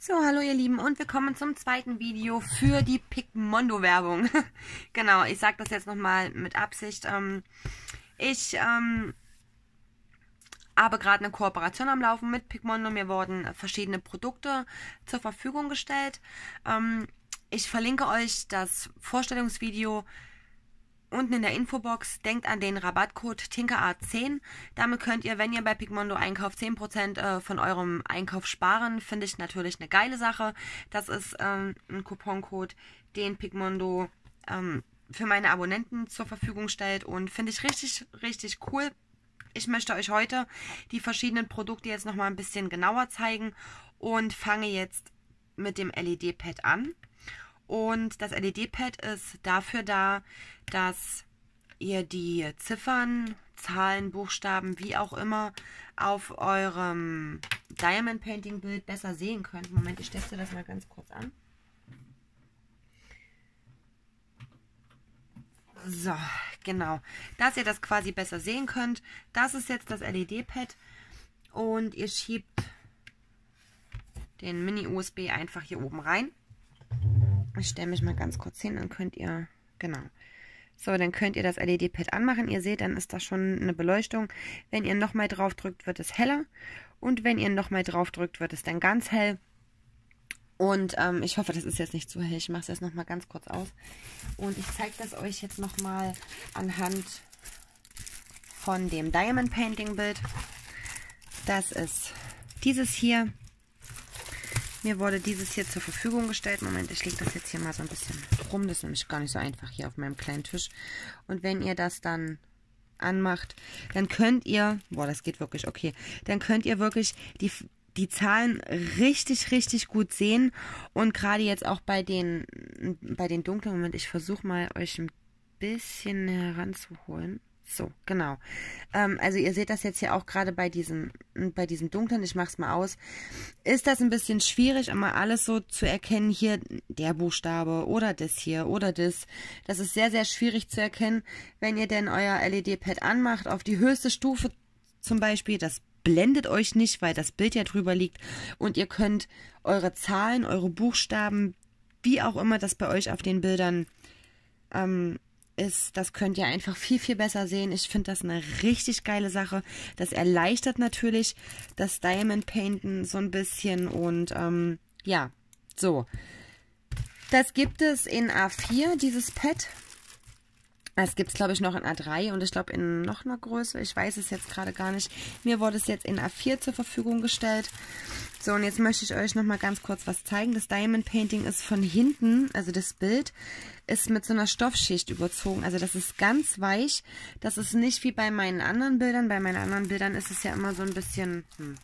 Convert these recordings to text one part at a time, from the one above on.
So, hallo ihr Lieben und willkommen zum zweiten Video für die Picmondo-Werbung. Genau, ich sage das jetzt nochmal mit Absicht. Ich habe gerade eine Kooperation am Laufen mit Picmondo. Mir wurden verschiedene Produkte zur Verfügung gestellt. Ich verlinke euch das Vorstellungsvideo unten in der Infobox. Denkt an den Rabattcode TinkerArt10. Damit könnt ihr, wenn ihr bei Picmondo einkauft, 10% von eurem Einkauf sparen. Finde ich natürlich eine geile Sache. Das ist ein Couponcode, den Picmondo für meine Abonnenten zur Verfügung stellt. Und finde ich richtig, richtig cool. Ich möchte euch heute die verschiedenen Produkte jetzt nochmal ein bisschen genauer zeigen. Und fange jetzt mit dem LED-Pad an. Und das LED-Pad ist dafür da, dass ihr die Ziffern, Zahlen, Buchstaben, wie auch immer, auf eurem Diamond Painting Bild besser sehen könnt. Moment, ich teste das mal ganz kurz an. So, genau. Dass ihr das quasi besser sehen könnt. Das ist jetzt das LED-Pad. Und ihr schiebt den Mini-USB einfach hier oben rein. Ich stelle mich mal ganz kurz hin, dann könnt ihr, genau. So, dann könnt ihr das LED-Pad anmachen. Ihr seht, dann ist da schon eine Beleuchtung. Wenn ihr nochmal drauf drückt, wird es heller. Und wenn ihr nochmal drauf drückt, wird es dann ganz hell. Und ich hoffe, das ist jetzt nicht zu hell. Ich mache es jetzt nochmal ganz kurz aus. Und ich zeige das euch jetzt nochmal anhand von dem Diamond Painting Bild. Das ist dieses hier. Mir wurde dieses hier zur Verfügung gestellt. Moment, ich lege das jetzt hier mal so ein bisschen rum. Das ist nämlich gar nicht so einfach hier auf meinem kleinen Tisch. Und wenn ihr das dann anmacht, dann könnt ihr, boah, das geht wirklich okay, dann könnt ihr wirklich die Zahlen richtig, richtig gut sehen. Und gerade jetzt auch bei den dunklen, Moment, ich versuche mal euch ein bisschen heranzuholen. So, genau. Also ihr seht das jetzt hier auch gerade bei diesem dunklen, ich mache es mal aus, ist das ein bisschen schwierig, immer alles so zu erkennen, hier der Buchstabe oder das hier oder das. Das ist sehr, sehr schwierig zu erkennen, wenn ihr denn euer LED-Pad anmacht, auf die höchste Stufe zum Beispiel, das blendet euch nicht, weil das Bild ja drüber liegt und ihr könnt eure Zahlen, eure Buchstaben, wie auch immer das bei euch auf den Bildern ist, das könnt ihr einfach viel, viel besser sehen. Ich finde das eine richtig geile Sache. Das erleichtert natürlich das Diamond Painten so ein bisschen und ja, so. Das gibt es in A4, dieses Pad. Das gibt es, glaube ich, noch in A3 und ich glaube in noch einer Größe. Ich weiß es jetzt gerade gar nicht. Mir wurde es jetzt in A4 zur Verfügung gestellt. So, und jetzt möchte ich euch noch mal ganz kurz was zeigen. Das Diamond Painting ist von hinten, also das Bild, ist mit so einer Stoffschicht überzogen. Also das ist ganz weich. Das ist nicht wie bei meinen anderen Bildern. Bei meinen anderen Bildern ist es ja immer so ein bisschen,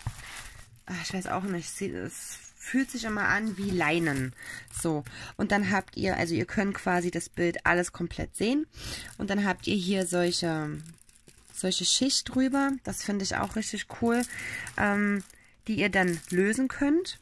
ich weiß auch nicht, es fühlt sich immer an wie Leinen. So, und dann habt ihr, also ihr könnt quasi das Bild alles komplett sehen. Und dann habt ihr hier solche Schicht drüber. Das finde ich auch richtig cool. Die ihr dann lösen könnt.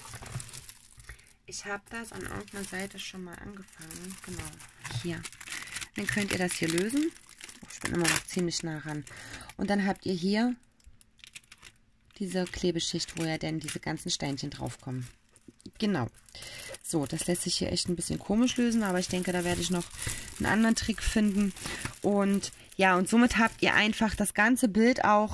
Ich habe das an irgendeiner Seite schon mal angefangen. Genau, hier. Dann könnt ihr das hier lösen. Ich bin immer noch ziemlich nah ran. Und dann habt ihr hier diese Klebeschicht, wo ja dann diese ganzen Steinchen draufkommen. Genau. So, das lässt sich hier echt ein bisschen komisch lösen, aber ich denke, da werde ich noch einen anderen Trick finden. Und ja, und somit habt ihr einfach das ganze Bild auch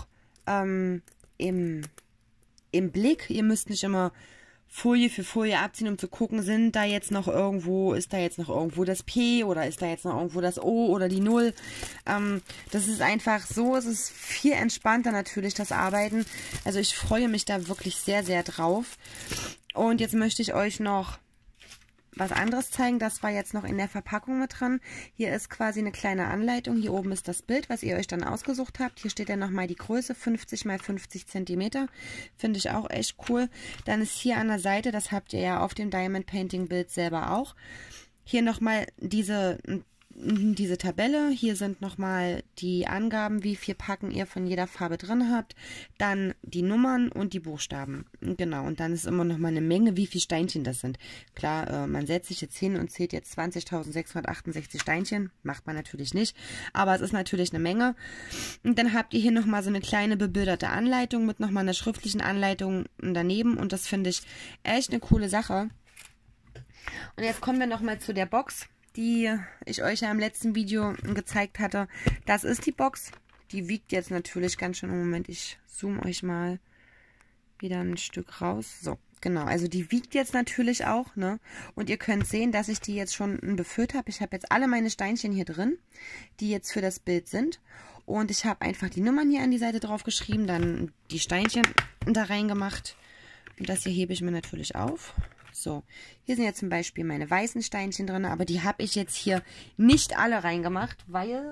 im Blick. Ihr müsst nicht immer Folie für Folie abziehen, um zu gucken, ist da jetzt noch irgendwo das P oder ist da jetzt noch irgendwo das O oder die 0. Das ist einfach so, es ist viel entspannter natürlich, das Arbeiten. Also ich freue mich da wirklich sehr, sehr drauf. Und jetzt möchte ich euch noch was anderes zeigen. Das war jetzt noch in der Verpackung mit dran. Hier ist quasi eine kleine Anleitung. Hier oben ist das Bild, was ihr euch dann ausgesucht habt. Hier steht dann nochmal die Größe, 50 x 50 cm. Finde ich auch echt cool. Dann ist hier an der Seite, das habt ihr ja auf dem Diamond Painting Bild selber auch, hier nochmal diese diese Tabelle. Hier sind nochmal die Angaben, wie viel Packen ihr von jeder Farbe drin habt. Dann die Nummern und die Buchstaben. Genau, und dann ist immer nochmal eine Menge, wie viele Steinchen das sind. Klar, man setzt sich jetzt hin und zählt jetzt 20.668 Steinchen. Macht man natürlich nicht, aber es ist natürlich eine Menge. Und dann habt ihr hier nochmal so eine kleine bebilderte Anleitung mit nochmal einer schriftlichen Anleitung daneben. Und das finde ich echt eine coole Sache. Und jetzt kommen wir nochmal zu der Box, die ich euch ja im letzten Video gezeigt hatte. Das ist die Box. Die wiegt jetzt natürlich ganz schön. Moment, ich zoome euch mal wieder ein Stück raus. So, genau. Also die wiegt jetzt natürlich auch, ne? Und ihr könnt sehen, dass ich die jetzt schon befüllt habe. Ich habe jetzt alle meine Steinchen hier drin, die jetzt für das Bild sind. Und ich habe einfach die Nummern hier an die Seite drauf geschrieben, dann die Steinchen da reingemacht. Und das hier hebe ich mir natürlich auf. So, hier sind jetzt zum Beispiel meine weißen Steinchen drin, aber die habe ich jetzt hier nicht alle reingemacht, weil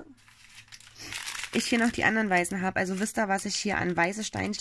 ich hier noch die anderen weißen habe. Also wisst ihr, was ich hier an weißen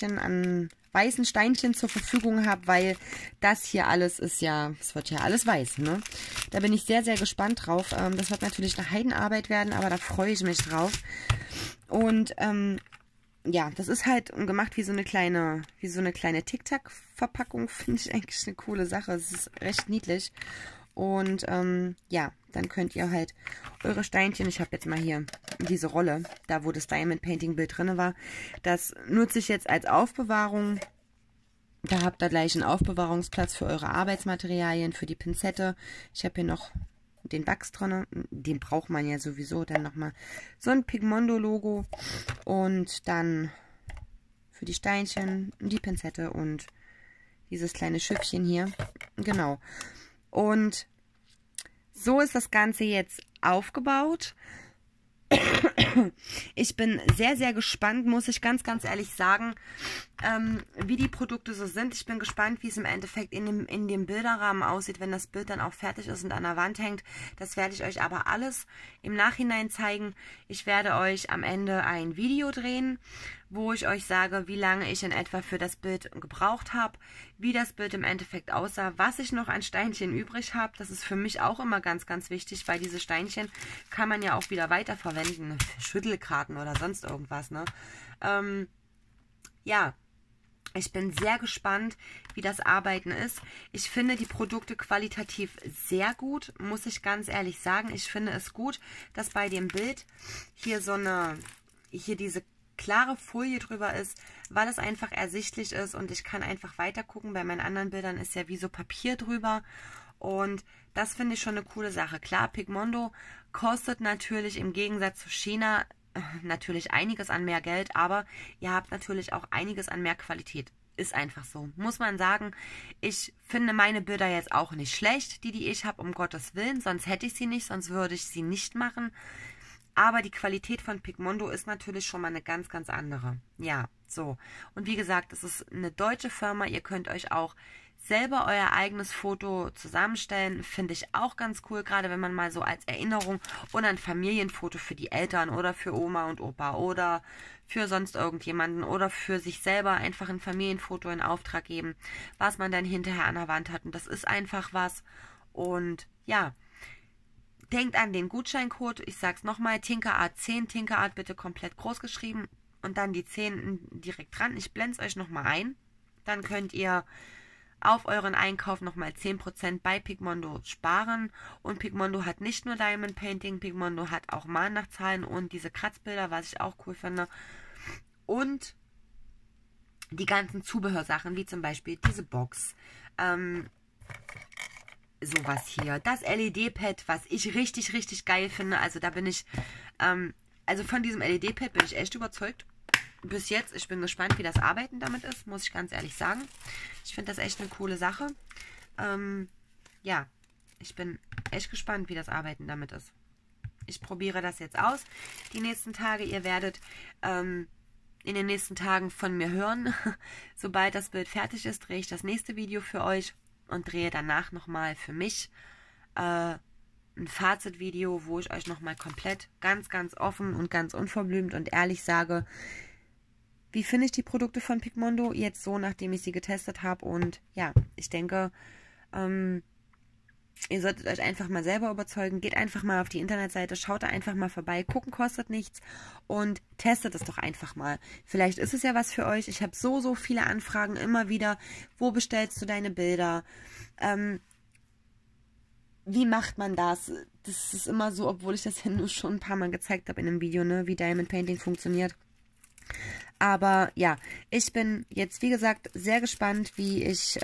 Steinchen zur Verfügung habe, weil das hier alles ist ja, es wird ja alles weiß, ne? Da bin ich sehr, sehr gespannt drauf. Das wird natürlich eine Heidenarbeit werden, aber da freue ich mich drauf. Und ja, das ist halt gemacht wie so eine kleine Tic-Tac-Verpackung. Finde ich eigentlich eine coole Sache. Es ist recht niedlich. Und ja, dann könnt ihr halt eure Steinchen, ich habe jetzt mal hier diese Rolle, da wo das Diamond Painting Bild drin war, das nutze ich jetzt als Aufbewahrung. Da habt ihr gleich einen Aufbewahrungsplatz für eure Arbeitsmaterialien, für die Pinzette. Ich habe hier noch den Wachs drin, den braucht man ja sowieso. Dann nochmal so ein Pigmondo-Logo und dann für die Steinchen die Pinzette und dieses kleine Schiffchen hier. Genau. Und so ist das Ganze jetzt aufgebaut. Ich bin sehr, sehr gespannt, muss ich ganz, ganz ehrlich sagen, wie die Produkte so sind. Ich bin gespannt, wie es im Endeffekt in dem Bilderrahmen aussieht, wenn das Bild dann auch fertig ist und an der Wand hängt. Das werde ich euch aber alles im Nachhinein zeigen. Ich werde euch am Ende ein Video drehen, wo ich euch sage, wie lange ich in etwa für das Bild gebraucht habe, wie das Bild im Endeffekt aussah, was ich noch an Steinchen übrig habe. Das ist für mich auch immer ganz, ganz wichtig, weil diese Steinchen kann man ja auch wieder weiterverwenden für Schüttelkarten oder sonst irgendwas, ne? Ja, ich bin sehr gespannt, wie das Arbeiten ist. Ich finde die Produkte qualitativ sehr gut, muss ich ganz ehrlich sagen. Ich finde es gut, dass bei dem Bild hier diese klare Folie drüber ist, weil es einfach ersichtlich ist und ich kann einfach weiter gucken. Bei meinen anderen Bildern ist ja wie so Papier drüber und das finde ich schon eine coole Sache. Klar, Pigmondo kostet natürlich im Gegensatz zu China natürlich einiges an mehr Geld, aber ihr habt natürlich auch einiges an mehr Qualität. Ist einfach so, muss man sagen. Ich finde meine Bilder jetzt auch nicht schlecht, die ich habe, um Gottes Willen. Sonst hätte ich sie nicht, sonst würde ich sie nicht machen. Aber die Qualität von Pigmondo ist natürlich schon mal eine ganz, ganz andere. Ja, so. Und wie gesagt, es ist eine deutsche Firma. Ihr könnt euch auch selber euer eigenes Foto zusammenstellen. Finde ich auch ganz cool, gerade wenn man mal so als Erinnerung oder ein Familienfoto für die Eltern oder für Oma und Opa oder für sonst irgendjemanden oder für sich selber einfach ein Familienfoto in Auftrag geben, was man dann hinterher an der Wand hat. Und das ist einfach was. Und ja, denkt an den Gutscheincode. Ich sag's nochmal, Tinkerart10, Tinkerart bitte komplett groß geschrieben und dann die 10 direkt dran. Ich blende es euch nochmal ein. Dann könnt ihr auf euren Einkauf nochmal 10% bei Pigmondo sparen. Und Pigmondo hat nicht nur Diamond Painting, Pigmondo hat auch Malnachzahlen und diese Kratzbilder, was ich auch cool finde. Und die ganzen Zubehörsachen, wie zum Beispiel diese Box, sowas hier, das LED-Pad, was ich richtig, richtig geil finde. Also da bin ich, also von diesem LED-Pad bin ich echt überzeugt. Bis jetzt, ich bin gespannt, wie das Arbeiten damit ist, muss ich ganz ehrlich sagen. Ich finde das echt eine coole Sache. Ja, ich bin echt gespannt, wie das Arbeiten damit ist. Ich probiere das jetzt aus. Die nächsten Tage, ihr werdet in den nächsten Tagen von mir hören. Sobald das Bild fertig ist, drehe ich das nächste Video für euch und drehe danach nochmal für mich ein Fazitvideo, wo ich euch nochmal komplett ganz, ganz offen und ganz unverblümt und ehrlich sage, wie finde ich die Produkte von Pigmondo jetzt so, nachdem ich sie getestet habe. Und ja, ich denke, Ihr solltet euch einfach mal selber überzeugen. Geht einfach mal auf die Internetseite, schaut da einfach mal vorbei. Gucken kostet nichts und testet es doch einfach mal. Vielleicht ist es ja was für euch. Ich habe so viele Anfragen immer wieder. Wo bestellst du deine Bilder? Wie macht man das? Das ist immer so, obwohl ich das ja nur schon ein paar Mal gezeigt habe in einem Video, ne, wie Diamond Painting funktioniert. Aber ja, ich bin jetzt, wie gesagt, sehr gespannt, wie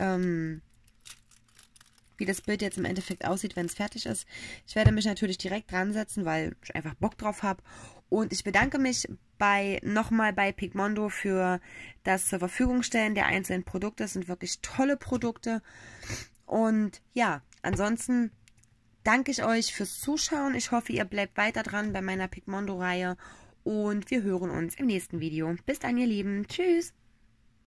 das Bild jetzt im Endeffekt aussieht, wenn es fertig ist. Ich werde mich natürlich direkt dran setzen, weil ich einfach Bock drauf habe. Und ich bedanke mich nochmal bei Pigmondo für das zur Verfügung stellen der einzelnen Produkte. Das sind wirklich tolle Produkte. Und ja, ansonsten danke ich euch fürs Zuschauen. Ich hoffe, ihr bleibt weiter dran bei meiner Pigmondo-Reihe. Und wir hören uns im nächsten Video. Bis dann, ihr Lieben. Tschüss.